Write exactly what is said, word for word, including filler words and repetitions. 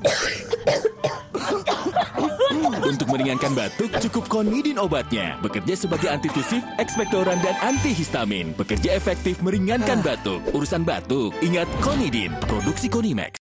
Untuk meringankan batuk, cukup Konidin obatnya. Bekerja sebagai antitusif, ekspektoran, dan antihistamin. Bekerja efektif meringankan batuk. Urusan batuk, ingat Konidin. Produksi Konimax.